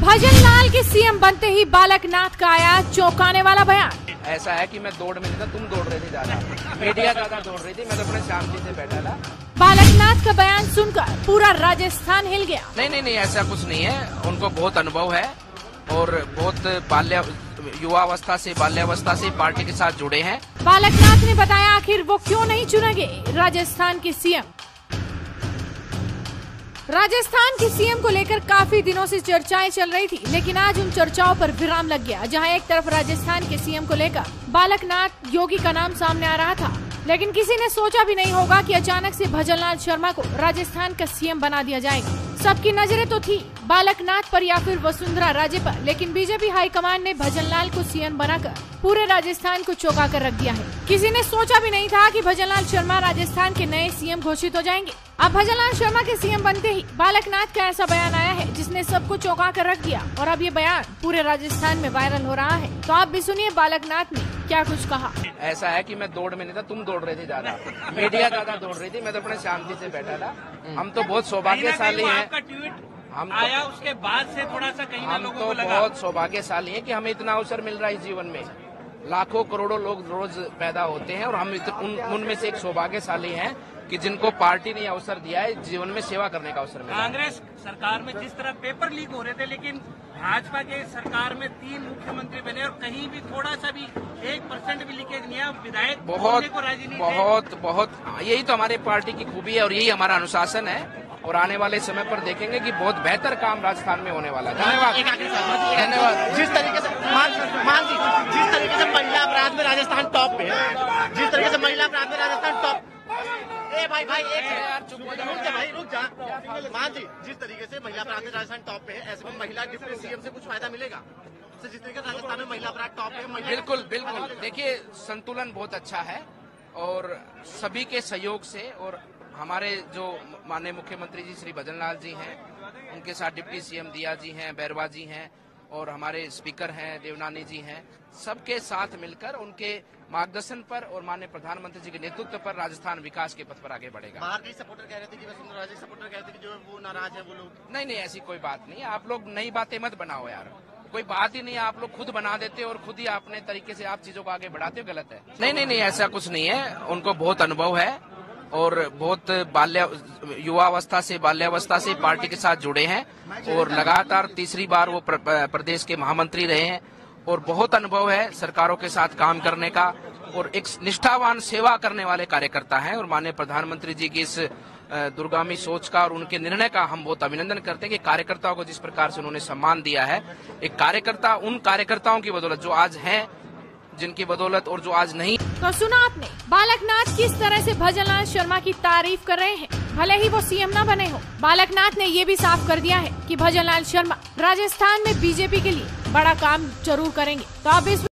भजनलाल के सीएम बनते ही बालकनाथ का आया चौंकाने वाला बयान। ऐसा है कि मैं दौड़ में नहीं था, तुम दौड़ रहे थे ज्यादा, मीडिया ज्यादा दौड़ रही थी, मैं तो अपने श्याम जी से बैठा था। बालकनाथ का बयान सुनकर पूरा राजस्थान हिल गया। नहीं, ऐसा कुछ नहीं है। उनको बहुत अनुभव है और बहुत युवावस्था से बाल्यावस्था से पार्टी के साथ जुड़े हैं। बालकनाथ ने बताया आखिर वो क्यों नहीं चुने गए राजस्थान के सीएम। राजस्थान के सीएम को लेकर काफी दिनों से चर्चाएं चल रही थी, लेकिन आज उन चर्चाओं पर विराम लग गया। जहां एक तरफ राजस्थान के सीएम को लेकर बालकनाथ योगी का नाम सामने आ रहा था, लेकिन किसी ने सोचा भी नहीं होगा कि अचानक से भजनलाल शर्मा को राजस्थान का सीएम बना दिया जाएगा। सबकी नजरें तो थी बालकनाथ पर या फिर वसुंधरा राजे पर, लेकिन बीजेपी हाईकमान ने भजनलाल को सीएम बनाकर पूरे राजस्थान को चौंका कर रख दिया है। किसी ने सोचा भी नहीं था कि भजनलाल शर्मा राजस्थान के नए सीएम घोषित हो जाएंगे। अब भजनलाल शर्मा के सीएम बनते ही बालकनाथ का ऐसा बयान आया है जिसने सबको चौंका कर रख दिया, और अब ये बयान पूरे राजस्थान में वायरल हो रहा है। तो आप भी सुनिए बालकनाथ ने क्या कुछ कहा। ऐसा है कि मैं दौड़ में नहीं था, तुम दौड़ रहे थे ज्यादा, मीडिया ज्यादा दौड़ रही थी, मैं तो अपने श्याम जी से बैठा था। हम तो बहुत सौभाग्यशाली हैं। हम आया उसके बाद से थोड़ा सा कहीं हम तो बहुत सौभाग्यशाली हैं कि हमें इतना अवसर मिल रहा है इस जीवन में। लाखों करोड़ों लोग रोज पैदा होते हैं और हम उनमें से एक सौभाग्यशाली हैं कि जिनको पार्टी ने अवसर दिया है जीवन में सेवा करने का अवसर मिला। कांग्रेस सरकार में जिस तरह पेपर लीक हो रहे थे, लेकिन भाजपा के सरकार में 3 मुख्यमंत्री बने और कहीं भी थोड़ा सा भी 1% भी लीकेज नहीं है। विधायक बहुत यही तो हमारे पार्टी की खूबी है और यही हमारा अनुशासन है। और आने वाले समय पर देखेंगे कि बहुत बेहतर काम राजस्थान में होने वाला है। धन्यवाद। जिस तरीके से जिस तरीके से महिला अपराध में राजस्थान टॉप पे है, जिस तरीके से महिला अपराध में राजस्थान टॉप। भाई रुक जा। मान जी, जिस तरीके से महिला अपराध में राजस्थान टॉप पे है, ऐसे में महिला डिप्टी सीएम से कुछ फायदा मिलेगा? जिस तरीके से राजस्थान में महिला अपराध टॉप पे। बिल्कुल। देखिए, संतुलन बहुत अच्छा है और सभी के सहयोग से, और हमारे जो माननीय मुख्यमंत्री जी श्री भजनलाल जी हैं, उनके साथ डिप्टी सीएम दिया जी हैं, बैरवा जी हैं, और हमारे स्पीकर हैं देवनानी जी हैं, सबके साथ मिलकर उनके मार्गदर्शन पर और माननीय प्रधानमंत्री जी के नेतृत्व पर राजस्थान विकास के पथ पर आगे बढ़ेगा। बाहर के सपोर्टर कह रहे थे कि वसुंधरा राजे सपोर्टर कह रहे थे कि जो वो नाराज है वो लोग। नहीं, ऐसी कोई बात नहीं। आप लोग नई बातें मत बनाओ यार, कोई बात ही नहीं है। आप लोग खुद बना देते हो और खुद ही अपने तरीके से आप चीजों को आगे बढ़ाते हो, गलत है। नहीं, ऐसा कुछ नहीं है। उनको बहुत अनुभव है और बहुत युवावस्था से बाल्यावस्था से पार्टी के साथ जुड़े हैं और लगातार तीसरी बार वो प्रदेश के महामंत्री रहे हैं और बहुत अनुभव है सरकारों के साथ काम करने का और एक निष्ठावान सेवा करने वाले कार्यकर्ता हैं। और माननीय प्रधानमंत्री जी की इस दूरगामी सोच का और उनके निर्णय का हम बहुत अभिनंदन करते हैं कि कार्यकर्ताओं को जिस प्रकार से उन्होंने सम्मान दिया है। एक कार्यकर्ता उन कार्यकर्ताओं की बदौलत जो आज हैं, जिनकी बदौलत और जो आज नहीं। तो सुना आपने बालकनाथ किस तरह से भजनलाल शर्मा की तारीफ कर रहे हैं, भले ही वो सीएम न बने हो। बालकनाथ ने ये भी साफ कर दिया है कि भजनलाल शर्मा राजस्थान में बीजेपी के लिए बड़ा काम जरूर करेंगे। तो आप इस